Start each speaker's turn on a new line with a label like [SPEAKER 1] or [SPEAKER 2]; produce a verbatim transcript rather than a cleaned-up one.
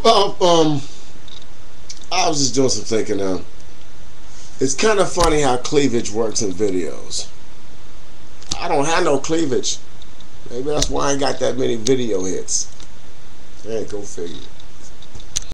[SPEAKER 1] Well, um, I was just doing some thinking now. It's kind of funny how cleavage works in videos. I don't have no cleavage. Maybe that's why I ain't got that many video hits. Hey, go figure.